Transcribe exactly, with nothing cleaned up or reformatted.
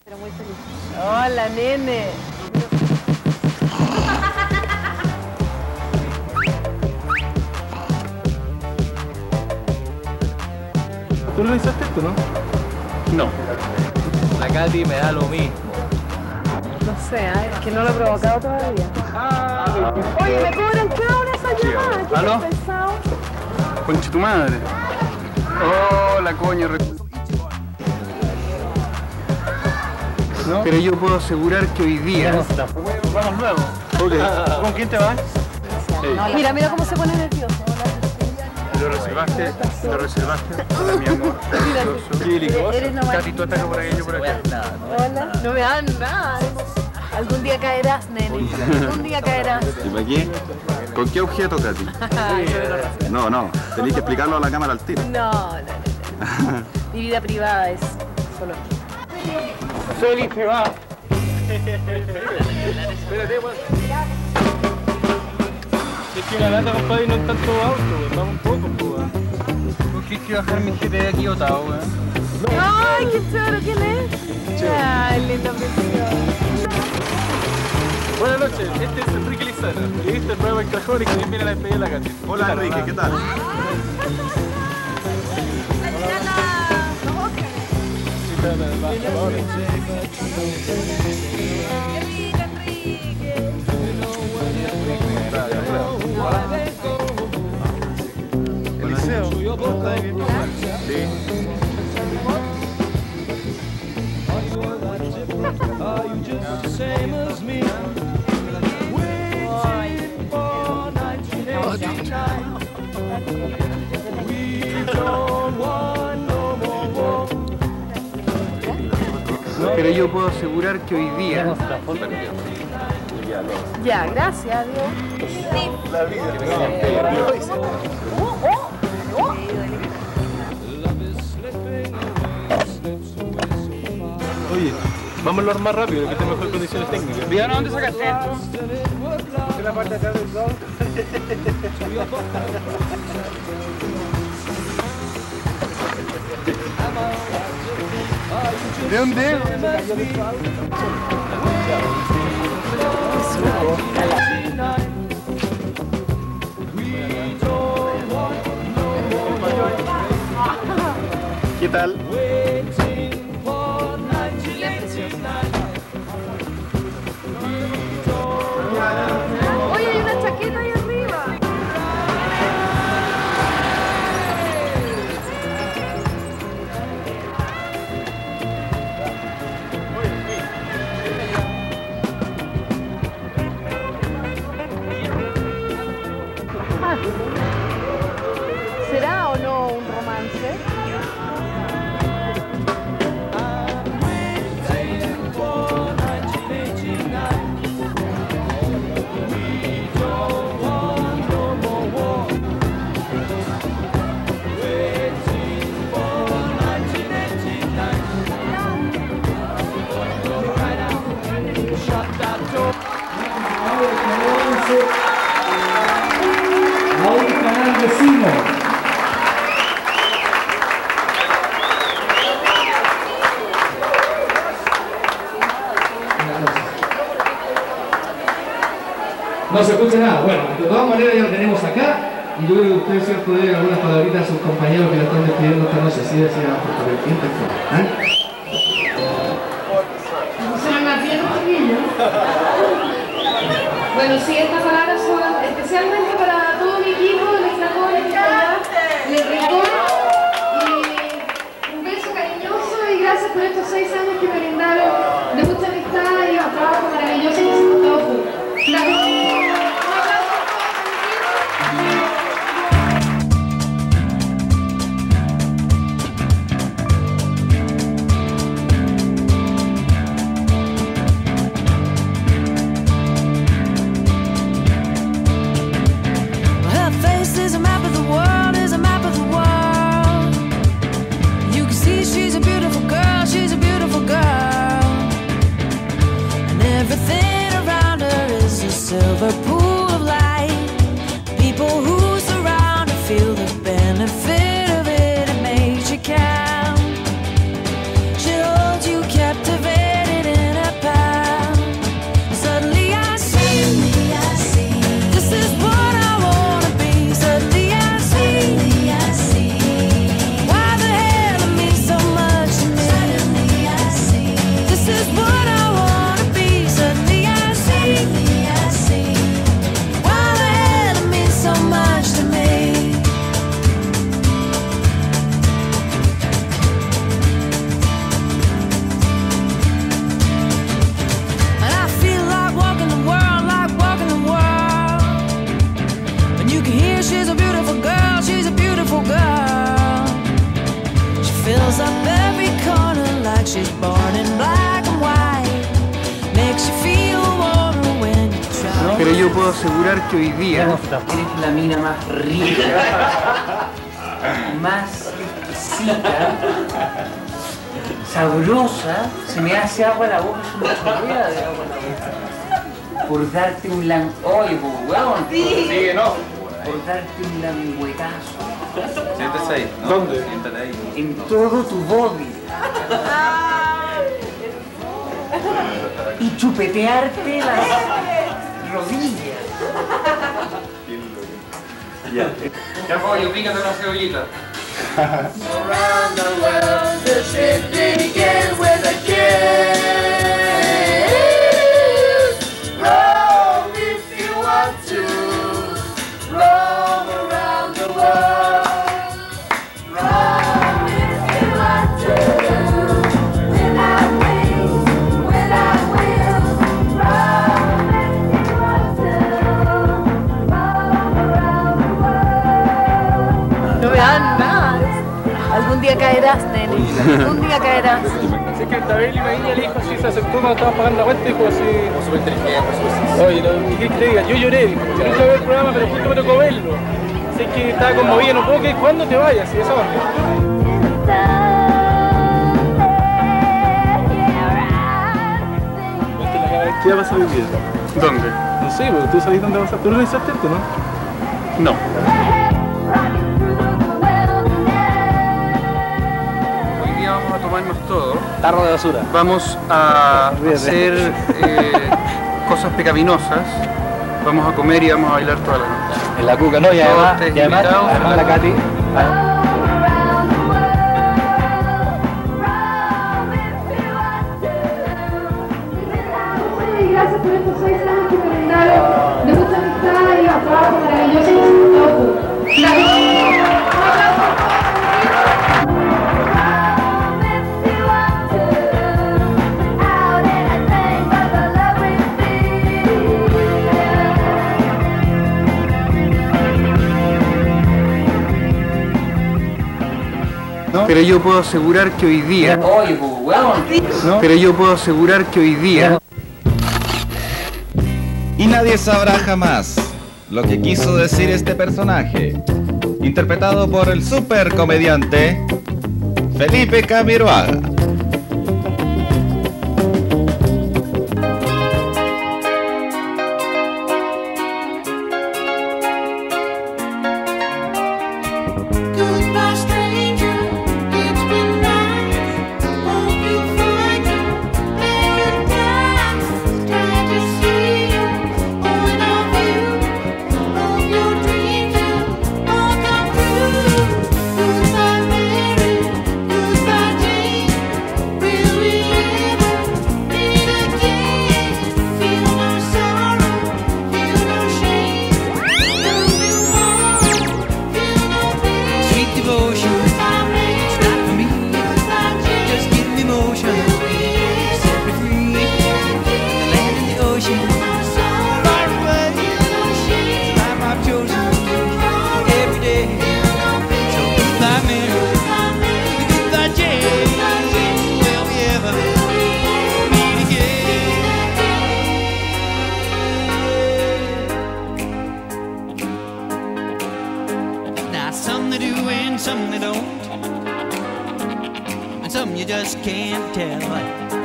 Pero muy feliz. Hola, nene. ¿Tú realizaste esto, no? No. La Katy me da lo mismo. No sé, ¿eh? Es que no lo he provocado todavía. Ah. Oye, me cobran cada una esa llamada. ¿Qué ¿Aló? has pensado? Conche tu madre. Hola, coño. ¿No? Pero yo puedo asegurar que hoy día... Vamos luego. Okay. ¿Con quién te vas? Sí. Mira, mira cómo se pone nervioso. Lo reservaste, lo reservaste para mi amor. Eres nomás. Katy, tú estás por ahí, yo por acá. Hola. No me dan nada. Algún día caerás, nene. Algún día caerás. ¿Y para qué? ¿Con qué objeto, Katy? No, no, tenéis que explicarlo a la cámara al tiro. No, no, no, no. Mi vida privada es solo aquí. Feliz se va. Espérate, weón. Es que una lata, compadre, y no es tanto auto, weón. Vamos un poco, weón. ¿Por qué hay que bajar mi G T aquí botado, weón? ¡Ay, qué choro! ¿Quién es? ¡Ay, linda preciosa! Buenas noches, este es Enrique Lizana. Y este es nuevo en Cajón y que viene a la despedida de la Katy. Hola, Enrique, ¿qué tal? Eliseo. Sí. Pero yo puedo asegurar que hoy día... Ya, gracias, adiós. La vida. Oye, vámonos más rápido, que esté en mejor condiciones técnicas. Villano, ¿dónde sacaste esto? En la parte de atrás del sol. ¿De dónde? ¿Qué tal? Oye, hay una chaqueta ahí arriba. ¿Será o no un romance? A un canal vecino. No se escucha nada. Bueno, de todas maneras ya lo tenemos acá. Y yo creo que ustedes, cierto, deben algunas palabritas a sus compañeros que la están despidiendo esta noche. Sí, decía, por favor, ¿quién te fue? ¿Ah? ¿Se van a bien los chiquillos? Bueno, sí, estas palabras son especialmente para todo mi equipo, el Flacón, el Rincón, y un beso cariñoso y gracias por estos seis años que me brindaron de mucha amistad y un trabajo maravilloso que hicimos todos juntos. Gracias. Silver pool of light. People who surround her feel the benefit of it. It makes you count. She holds you captivated. up every corner like she's born in black and white. Makes you feel warmer when you try. Pero yo puedo asegurar que hoy día Eres la mina más rica, más exquisita, sabrosa. Se me hace agua la boca, es una chorrea de agua la boca. Por darte un lan... Oye, pues, weón. Sigue, no. Por darte un langüetazo. Siéntese ahí. ¿no? ¿Dónde? Siéntate ahí. En todo tu body. Y chupetearte las rodillas. Ya. Ya voy, ubícate una cebollita. Around the world, the trip begins with a kiss. Roam if you want to. Roam around the world. Roam if you want to. Without wings, without wheels. Roam if you want to. Roam around the world. No me dan nada. Algún día caerás, nene. Algún día caerás. Así que Tabel y Maguilla le dijo así, se acercó cuando estaba pagando la cuenta y dijo así... Súper inteligente, Oye, no, ¿qué quieres que te diga? Yo lloré, dijo. Yo quería ver el programa, pero justo me tocó verlo. Así que estaba conmovido, no puedo creer cuándo te vayas, y esa parte. ¿qué va a pasar hoy día? ¿Dónde? No sé, pero tú sabes dónde vas a... ¿Tú organizaste esto, no? No. Hoy día vamos a tomarnos todo. Tarro de basura. Vamos a hacer eh, cosas pecaminosas. Vamos a comer y vamos a bailar toda la noche. En la cuca, ¿no? Y Todos además, ustedes y además, invitados. además la Katy... Y gracias por estos seis años que me brindaron de mucha amistad y los trabajos maravillosos que se han dado juntos. Gracias. Pero yo puedo asegurar que hoy día... Oye, pues, weón. Pero yo puedo asegurar que hoy día... Y nadie sabrá jamás lo que quiso decir este personaje, interpretado por el super comediante Felipe Camiroaga. Goodbye, stranger. It's been nice. Hope you find your paradise. Try to see your point of view. Hope your dreams will all come true. Goodbye, Mary. Goodbye, Jane. Will we ever meet again? Feel no sorrow, feel no shame. Don't you want, feel no pain. Sweet devotion, it's not for me. Just give me motion, set me free. The land and the ocean, far away. It's the life I've chosen every day. So goodbye, Mary, goodbye, Jane. Will we ever meet again? Now some they do and some they don't, and some you just can't tell.